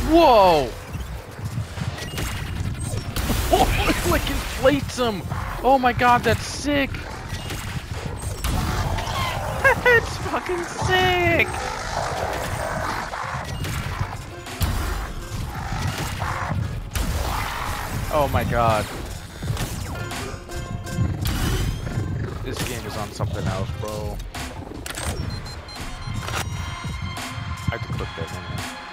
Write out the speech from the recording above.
Whoa! Oh, it like inflates him! Oh my god, that's sick! It's fucking sick! Oh my god. This game is on something else, bro. I have to click that one.